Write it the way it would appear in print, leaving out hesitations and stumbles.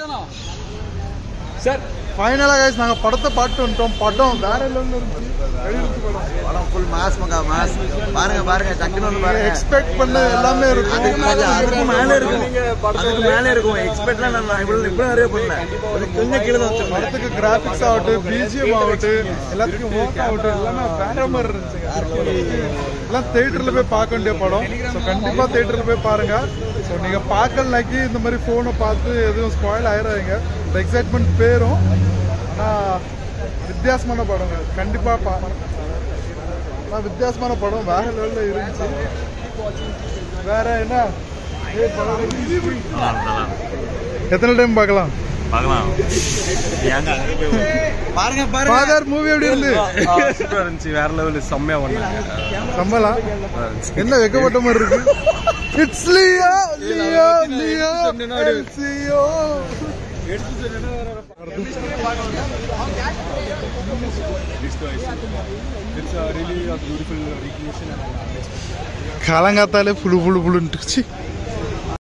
Sir ஃபைனலா guys நாங்க படத்தை பார்த்து வந்துட்டோம். படம் வேற லெவல்ல இருந்துச்சு. படம் ஃபுல் மாஸ் மாஸ். பாருங்க டக்குனு வந்து பாருங்க. எக்ஸ்பெக்ட் பண்ண எல்லாமே இருக்கு. அதுக்கு மேல இருக்கும். அதுக்கு மேல இருக்கும். எக்ஸ்பெக்ட்லாம் நான் இவ்வளவு நிறைய பண்ணல. கொஞ்சம் கீழ தான் வச்சிருக்கேன். படத்துக்கு கிராபிக்ஸ் ஆகட்டும், பிஜிஎம் ஆகட்டும், எல்லாத்துக்கும் ஒர்க் ஆகட்டும் எல்லாமே வேற மாதிரி இருந்துச்சு. எல்லாம் தியேட்டர்ல போய் பார்க்க வேண்டிய படம். ஸோ கண்டிப்பா தியேட்டர்ல போய் பாருங்க. ஸோ நீங்க பார்க்கலனாக்கி இந்த மாதிரி போனை பார்த்து எதுவும் ஸ்பாயில் ஆயிடாதீங்க. இந்த எக்ஸைட்மெண்ட் பேரும். ஆனால் வித்தியாசமான படங்க. கண்டிப்பா வித்தியாசமான படம் வேற லெவலில் இருந்துச்சு. வேற என்ன எத்தனை டைம் பார்க்கலாம்? பாருங்க ஃபாதர் மூவி எப்படி இருந்து? சூப்பரா இருந்துச்சு. வேற லெவல் செம்மையா பண்ணாங்க. சம்பளா என்ன வெக்கப்பட்ட மாதிரி இருக்கு. இட்ஸ் லியோ லியோ லியோ லியோ. காலங்காத்தாலே புழு புழுன்ட்டுச்சு.